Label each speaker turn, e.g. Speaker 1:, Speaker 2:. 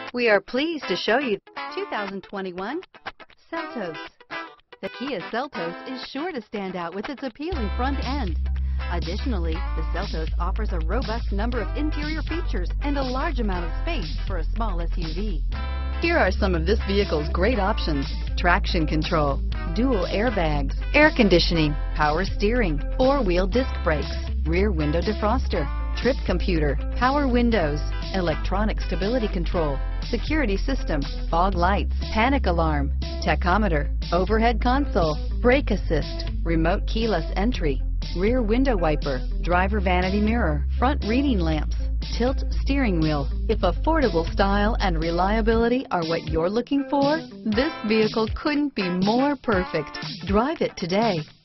Speaker 1: We are pleased to show you 2021 Seltos. The Kia Seltos is sure to stand out with its appealing front end. Additionally, the Seltos offers a robust number of interior features and a large amount of space for a small SUV. Here are some of this vehicle's great options: traction control, dual airbags, air conditioning, power steering, four-wheel disc brakes, rear window defroster, trip computer, power windows, electronic stability control, security system, fog lights, panic alarm, tachometer, overhead console, brake assist, remote keyless entry, rear window wiper, driver vanity mirror, front reading lamps, tilt steering wheel. If affordable style and reliability are what you're looking for, this vehicle couldn't be more perfect. Drive it today.